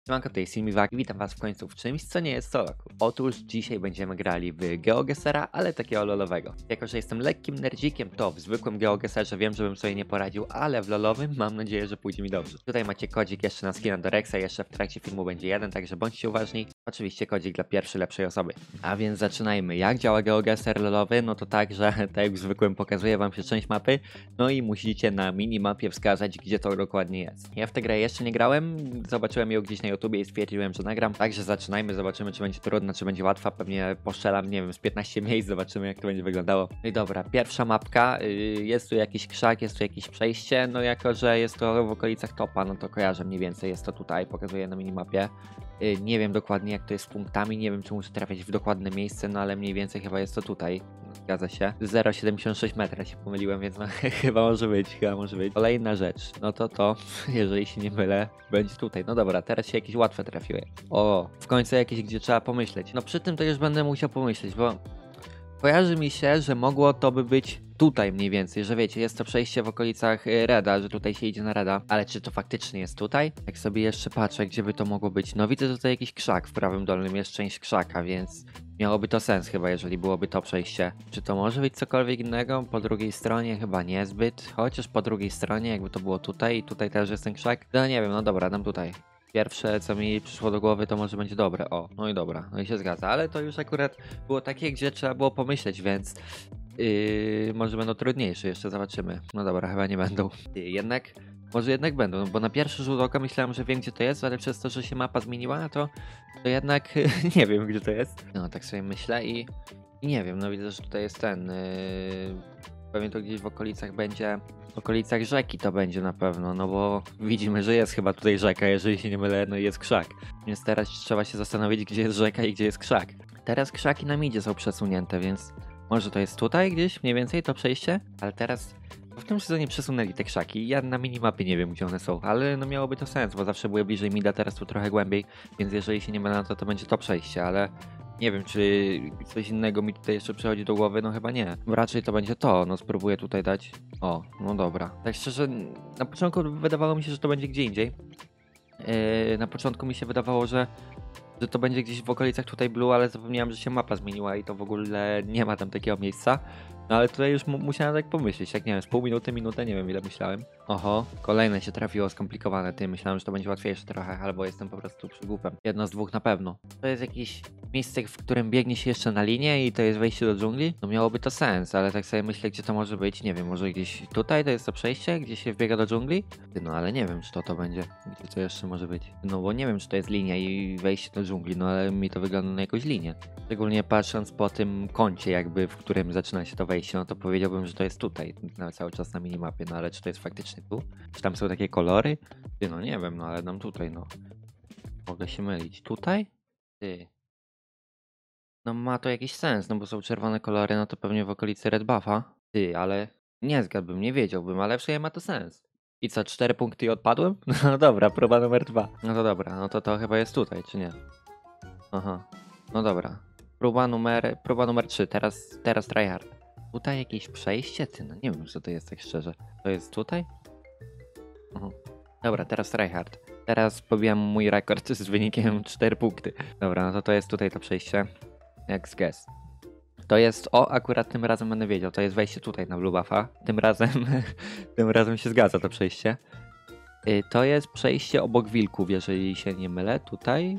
Siemanko, tutaj Simiwak i witam was w końcu w czymś, co nie jest solo. Otóż dzisiaj będziemy grali w GeoGuessera, ale takiego lolowego. Jako, że jestem lekkim nerdzikiem, to w zwykłym GeoGuesserze wiem, żebym sobie nie poradził, ale w lolowym mam nadzieję, że pójdzie mi dobrze. Tutaj macie kodzik jeszcze na skina do Rexa, jeszcze w trakcie filmu będzie jeden, także bądźcie uważni. Oczywiście kodzik dla pierwszej, lepszej osoby. A więc zaczynajmy. Jak działa GeoGuessr lolowy? No to tak, że tak jak w zwykłym pokazuję wam się część mapy, no i musicie na minimapie wskazać, gdzie to dokładnie jest. Ja w tę grę jeszcze nie grałem, zobaczyłem ją gdzieś na YouTubie i stwierdziłem, że nagram. Także zaczynajmy, zobaczymy, czy będzie trudna, czy będzie łatwa. Pewnie postrzelam, nie wiem, z 15 miejsc, zobaczymy, jak to będzie wyglądało. No i dobra, pierwsza mapka, jest tu jakiś krzak, jest tu jakieś przejście, no jako, że jest to w okolicach topa, no to kojarzę mniej więcej, jest to tutaj, pokazuję na minimapie. Nie wiem dokładnie, jak to jest z punktami, nie wiem, czy muszę trafiać w dokładne miejsce, no ale mniej więcej chyba jest to tutaj. Zgadza się. 0,76 metra się pomyliłem, więc no chyba może być, Kolejna rzecz, no to, jeżeli się nie mylę, będzie tutaj. No dobra, teraz się jakieś łatwe trafiły. O, w końcu jakieś, gdzie trzeba pomyśleć. No przy tym to już będę musiał pomyśleć, bo kojarzy mi się, że mogło to by być tutaj mniej więcej, że wiecie, jest to przejście w okolicach Reda, że tutaj się idzie na Reda, ale czy to faktycznie jest tutaj? Jak sobie jeszcze patrzę, gdzie by to mogło być, no widzę tutaj jakiś krzak w prawym dolnym, jest część krzaka, więc miałoby to sens chyba, jeżeli byłoby to przejście. Czy to może być cokolwiek innego? Po drugiej stronie chyba niezbyt, chociaż po drugiej stronie jakby to było tutaj i tutaj też jest ten krzak, no nie wiem, no dobra, dam tutaj. Pierwsze, co mi przyszło do głowy, to może będzie dobre. O, no i dobra, no i się zgadza, ale to już akurat było takie, gdzie trzeba było pomyśleć, więc może będą trudniejsze, jeszcze zobaczymy. No dobra, chyba nie będą. Może jednak będą, no bo na pierwszy rzut oka myślałem, że wiem, gdzie to jest, ale przez to, że się mapa zmieniła, to jednak nie wiem, gdzie to jest. No, tak sobie myślę i nie wiem, no widzę, że tutaj jest ten... Pewnie to gdzieś w okolicach będzie, w okolicach rzeki to będzie na pewno, no bo widzimy, że jest chyba tutaj rzeka, jeżeli się nie mylę, no i jest krzak. Więc teraz trzeba się zastanowić, gdzie jest rzeka i gdzie jest krzak. Teraz krzaki na midzie są przesunięte, więc może to jest tutaj gdzieś mniej więcej to przejście, ale teraz w tym sezonie przesunęli te krzaki. Ja na minimapie nie wiem, gdzie one są, ale no miałoby to sens, bo zawsze były bliżej mida, teraz tu trochę głębiej, więc jeżeli się nie mylę, to będzie to przejście, ale nie wiem, czy coś innego mi tutaj jeszcze przychodzi do głowy, no chyba nie. Raczej to będzie to, no spróbuję tutaj dać. O, no dobra. Tak szczerze, na początku wydawało mi się, że to będzie gdzie indziej. Na początku mi się wydawało, że to będzie gdzieś w okolicach tutaj Blue, ale zapomniałem, że się mapa zmieniła i to w ogóle nie ma tam takiego miejsca. No ale tutaj już musiałem tak pomyśleć, jak nie wiem, z pół minuty, minutę, nie wiem ile myślałem. Oho, kolejne się trafiło skomplikowane, ty myślałem, że to będzie łatwiejsze trochę, albo jestem po prostu przygłupem. Jedno z dwóch na pewno. To jest jakieś miejsce, w którym biegnie się jeszcze na linię i to jest wejście do dżungli? No miałoby to sens, ale tak sobie myślę, gdzie to może być, nie wiem, może gdzieś tutaj to jest to przejście, gdzie się wbiega do dżungli? Ty, no ale nie wiem, czy to będzie, gdzie to jeszcze może być. No bo nie wiem, czy to jest linia i wejście do dżungli, no ale mi to wygląda na jakąś linię. Szczególnie patrząc po tym kącie jakby, w którym zaczyna się to wejście, no to powiedziałbym, że to jest tutaj, cały czas na minimapie, no ale czy to jest faktycznie tu? Czy tam są takie kolory? Ty, no nie wiem, no ale dam tutaj, no. Mogę się mylić. Tutaj? Ty. No ma to jakiś sens, no bo są czerwone kolory, no to pewnie w okolicy Red Buffa. Ty, ale nie zgadłbym, nie wiedziałbym, ale w sumie ma to sens. I co, 4 punkty i odpadłem? No dobra, próba numer 2. No to dobra, no to chyba jest tutaj, czy nie? Aha, no dobra. Próba numer 3, teraz tryhard. Tutaj jakieś przejście? Ty, no nie wiem, co to jest tak szczerze. To jest tutaj? Dobra, teraz tryhard. Teraz pobijam mój rekord z wynikiem 4 punkty. Dobra, no to jest tutaj to przejście. Jak z guess. To jest, akurat tym razem będę wiedział, to jest wejście tutaj na Blue Buffa. Tym razem, tym razem się zgadza to przejście. To jest przejście obok wilków, jeżeli się nie mylę, tutaj.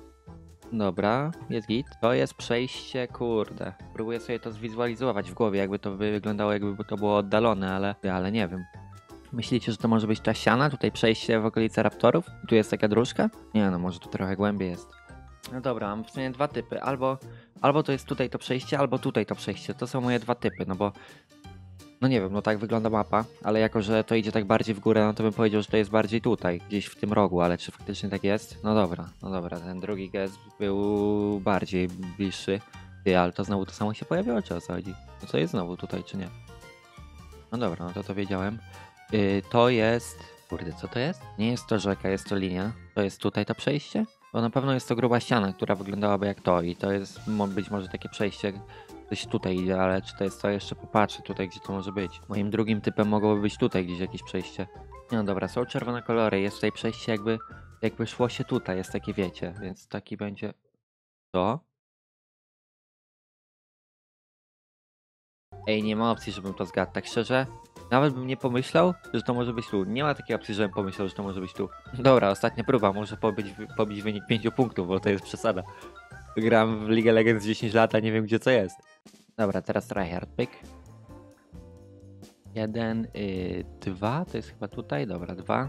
Dobra, jest git. To jest przejście, kurde. Próbuję sobie to zwizualizować w głowie, jakby to wyglądało, jakby to było oddalone, ale nie wiem. Myślicie, że to może być ta ściana? Tutaj przejście w okolice raptorów? Tu jest taka dróżka? Nie no, może tu trochę głębiej jest. No dobra, mam w sumie dwa typy. Albo to jest tutaj to przejście, albo tutaj to przejście. To są moje dwa typy, no bo... No nie wiem, no tak wygląda mapa, ale jako, że to idzie tak bardziej w górę, no to bym powiedział, że to jest bardziej tutaj, gdzieś w tym rogu, ale czy faktycznie tak jest? No dobra, ten drugi guess był bardziej bliższy. Ty, ale to znowu to samo się pojawiło, czy o co chodzi? No co jest znowu tutaj, czy nie? No dobra, no to wiedziałem. To jest... Kurde, co to jest? Nie jest to rzeka, jest to linia. To jest tutaj to przejście? Bo na pewno jest to gruba ściana, która wyglądałaby jak to i to jest być może takie przejście gdzieś tutaj idzie, ale czy to jest to? Jeszcze popatrzę tutaj, gdzie to może być. Moim drugim typem mogłoby być tutaj gdzieś jakieś przejście. No dobra, są czerwone kolory, jest tutaj przejście jakby Jakby szło się tutaj, jest takie wiecie, więc taki będzie to. Ej, nie ma opcji, żebym to zgadł, tak szczerze. Nawet bym nie pomyślał, że to może być tu. Nie ma takiej opcji, żebym pomyślał, że to może być tu. Dobra, ostatnia próba, może pobić wynik 5 punktów, bo to jest przesada. Gram w League of Legends 10 lat, a nie wiem gdzie co jest. Dobra, teraz tryhard pick. 1, 2, to jest chyba tutaj, dobra, 2.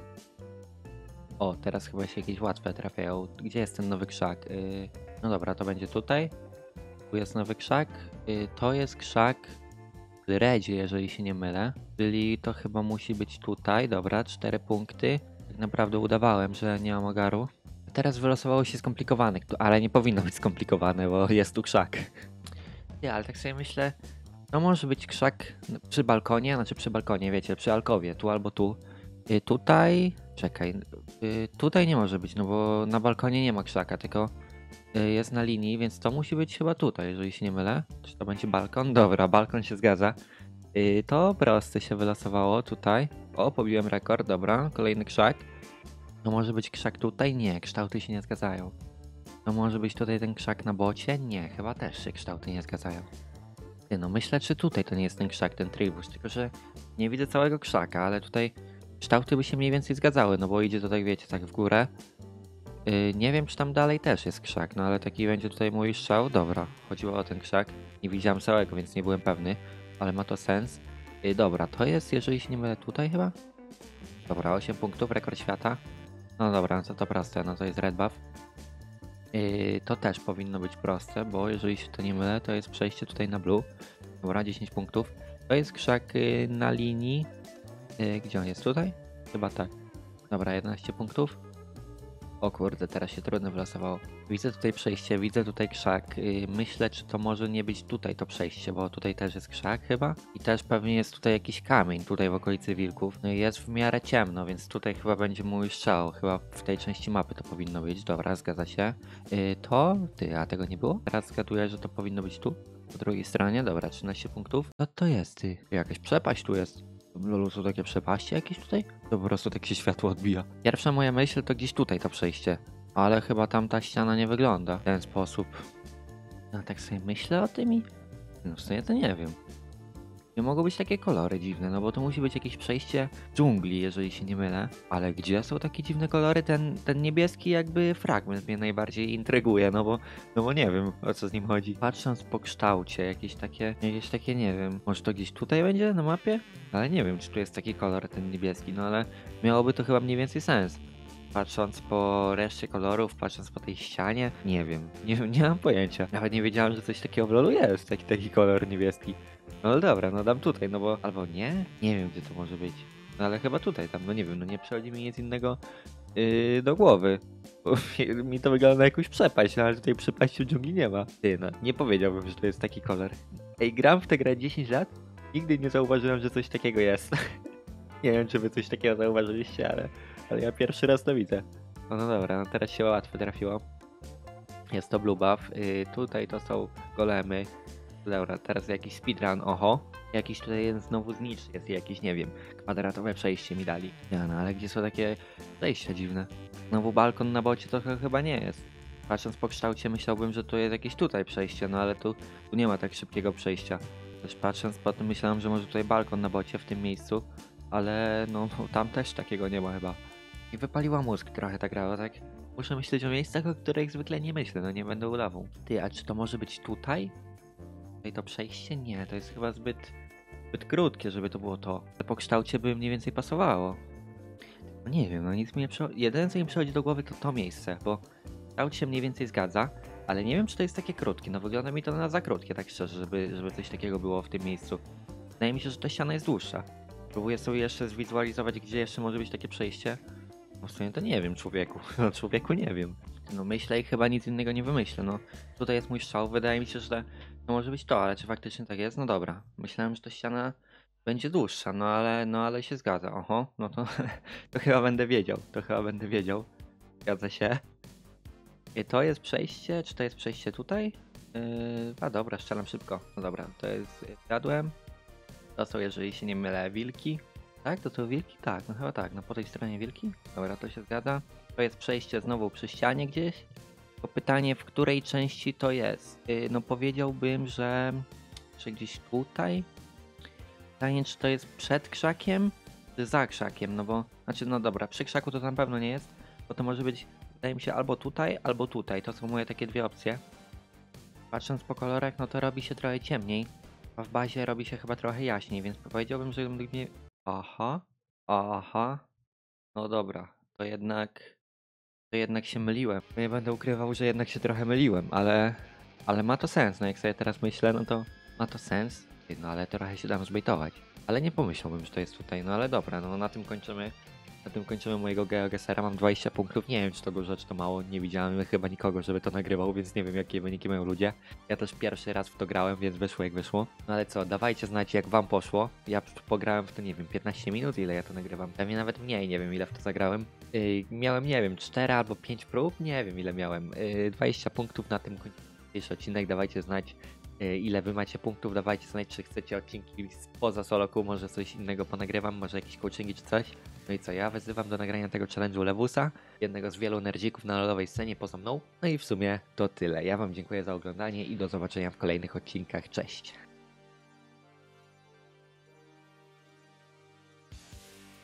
O, teraz chyba się jakieś łatwe trafiają. Gdzie jest ten nowy krzak? No dobra, to będzie tutaj. Tu jest nowy krzak. To jest krzak w redzie, jeżeli się nie mylę. Czyli to chyba musi być tutaj. Dobra, 4 punkty. Tak naprawdę udawałem, że nie mam ogaru. Teraz wylosowało się skomplikowane, ale nie powinno być skomplikowane, bo jest tu krzak. Nie, ale tak sobie myślę, no może być krzak przy balkonie, znaczy przy balkonie, wiecie, przy alkowie, tu albo tu. Tutaj, czekaj, tutaj nie może być, no bo na balkonie nie ma krzaka, tylko jest na linii, więc to musi być chyba tutaj, jeżeli się nie mylę. Czy to będzie balkon? Dobra, balkon się zgadza. To proste się wylosowało tutaj. O, pobiłem rekord, dobra, kolejny krzak. No może być krzak tutaj? Nie, kształty się nie zgadzają. No może być tutaj ten krzak na bocie? Nie, chyba też się kształty nie zgadzają. No myślę, czy tutaj to nie jest ten krzak, ten trybus, tylko że nie widzę całego krzaka, ale tutaj kształty by się mniej więcej zgadzały, no bo idzie to tak, wiecie, tak w górę. Nie wiem, czy tam dalej też jest krzak, no ale taki będzie tutaj mój strzał. Dobra, chodziło o ten krzak. Nie widziałem całego, więc nie byłem pewny, ale ma to sens. Dobra, to jest, jeżeli się nie mylę, tutaj chyba? Dobra, 8 punktów, rekord świata. No dobra, no to proste, no to jest red buff. To też powinno być proste, bo jeżeli się to nie mylę, to jest przejście tutaj na blue. Dobra, 10 punktów. To jest krzak na linii. Gdzie on jest? Tutaj? Chyba tak. Dobra, 11 punktów. O kurde, teraz się trudno wylosowało. Widzę tutaj przejście, widzę tutaj krzak. Myślę, czy to może nie być tutaj to przejście, bo tutaj też jest krzak chyba. I też pewnie jest tutaj jakiś kamień, tutaj w okolicy wilków. No i jest w miarę ciemno, więc tutaj chyba będzie mój strzał. Chyba w tej części mapy to powinno być. Dobra, zgadza się. A tego nie było? Teraz zgaduję, że to powinno być tu. Po drugiej stronie, dobra, 13 punktów. Co to jest, ty? Jakaś przepaść tu jest. Lolu, są takie przepaście jakieś tutaj? To po prostu tak się światło odbija. Pierwsza moja myśl to gdzieś tutaj to przejście. Ale chyba tam ta ściana nie wygląda w ten sposób. No tak sobie myślę o tym i... No w sumie to nie wiem. Nie mogą być takie kolory dziwne, no bo to musi być jakieś przejście dżungli, jeżeli się nie mylę. Ale gdzie są takie dziwne kolory? Ten niebieski jakby fragment mnie najbardziej intryguje, no bo nie wiem, o co z nim chodzi. Patrząc po kształcie, jakieś takie nie wiem. Może to gdzieś tutaj będzie na mapie? Ale nie wiem, czy tu jest taki kolor, ten niebieski, no ale miałoby to chyba mniej więcej sens. Patrząc po reszcie kolorów, patrząc po tej ścianie, nie wiem, nie mam pojęcia. Nawet nie wiedziałem, że coś takiego w LoLu jest, taki kolor niebieski. No ale dobra, no dam tutaj, no bo... Albo nie? Nie wiem, gdzie to może być. No ale chyba tutaj, tam, no nie wiem, no nie przychodzi mi nic innego do głowy. Bo mi to wygląda na jakąś przepaść, no ale tutaj przepaści w dżungli nie ma. Ty, no, nie powiedziałbym, że to jest taki kolor. Ej, gram w tę grę 10 lat? Nigdy nie zauważyłem, że coś takiego jest. Nie wiem, czy wy coś takiego zauważyliście, ale ja pierwszy raz to widzę. No dobra, no teraz się łatwo trafiło. Jest to blue buff. Tutaj to są golemy. Dobra, teraz jakiś speedrun, oho. Jakiś tutaj jeden znowu znicz jest jakiś, nie wiem, kwadratowe przejście mi dali. Ja, no ale gdzie są takie przejścia dziwne? Znowu balkon na bocie to chyba nie jest. Patrząc po kształcie myślałbym, że tu jest jakieś tutaj przejście, no ale tu nie ma tak szybkiego przejścia. Też patrząc po tym myślałem, że może tutaj balkon na bocie w tym miejscu, ale no tam też takiego nie ma chyba. I wypaliła mózg trochę ta gra, tak? Muszę myśleć o miejscach, o których zwykle nie myślę, no nie będę udawał. Ty, a czy to może być tutaj? Tutaj to przejście? Nie, to jest chyba zbyt krótkie, żeby to było to. Po kształcie by mniej więcej pasowało. No nie wiem, no nic mi nie przychodzi. Jedyne co mi przychodzi do głowy to miejsce, bo kształt się mniej więcej zgadza, ale nie wiem czy to jest takie krótkie. No wygląda mi to na za krótkie, tak szczerze, żeby coś takiego było w tym miejscu. Wydaje mi się, że ta ściana jest dłuższa. Próbuję sobie jeszcze zwizualizować, gdzie jeszcze może być takie przejście. No w sumie to nie wiem, człowieku. No człowieku nie wiem. No myślę i chyba nic innego nie wymyślę. No tutaj jest mój strzał. Wydaje mi się, że to może być to, ale czy faktycznie tak jest? No dobra. Myślałem, że ta ściana będzie dłuższa, no ale się zgadza. Oho, no to, to chyba będę wiedział. To chyba będę wiedział. Zgadza się. I to jest przejście? Czy to jest przejście tutaj? A dobra, strzelam szybko. No dobra, to jest... Zgadłem. To są, jeżeli się nie mylę, wilki. Tak? To są wilki? Tak, no chyba tak. No po tej stronie wilki. Dobra, to się zgadza. To jest przejście znowu przy ścianie gdzieś. To pytanie, w której części to jest? No powiedziałbym, że gdzieś tutaj. Pytanie, czy to jest przed krzakiem, czy za krzakiem, no bo, znaczy, no dobra, przy krzaku to na pewno nie jest, bo to może być, wydaje mi się, albo tutaj, albo tutaj. To są moje takie dwie opcje. Patrząc po kolorach, no to robi się trochę ciemniej, a w bazie robi się chyba trochę jaśniej, więc powiedziałbym, że mnie... Aha, aha, no dobra, to jednak się myliłem. Nie będę ukrywał, że jednak się trochę myliłem, ale ma to sens. No jak sobie teraz myślę, no to ma to sens. No ale trochę się dam zbejtować. Ale nie pomyślałbym, że to jest tutaj. No ale dobra, no na tym kończymy. Na tym kończymy mojego GeoGesera. Mam 20 punktów. Nie wiem, czy to dużo, czy to mało. Nie widziałem chyba nikogo, żeby to nagrywał, więc nie wiem, jakie wyniki mają ludzie. Ja też pierwszy raz w to grałem, więc wyszło jak wyszło. No ale co, dawajcie znać, jak wam poszło. Ja pograłem w to, nie wiem, 15 minut, ile ja to nagrywam. Pewnie nawet mniej, nie wiem, ile w to zagrałem. Miałem, nie wiem, 4 albo 5 prób, nie wiem, ile miałem. 20 punktów na tym dzisiejszy odcinek. Dawajcie znać, ile wy macie punktów. Dawajcie znać, czy chcecie odcinki spoza soloku, może coś innego ponagrywam, może jakieś coachingi czy coś. No i co, ja wezywam do nagrania tego challenge'u Lewusa, jednego z wielu nerdzików na lodowej scenie poza mną. No i w sumie to tyle. Ja wam dziękuję za oglądanie i do zobaczenia w kolejnych odcinkach. Cześć!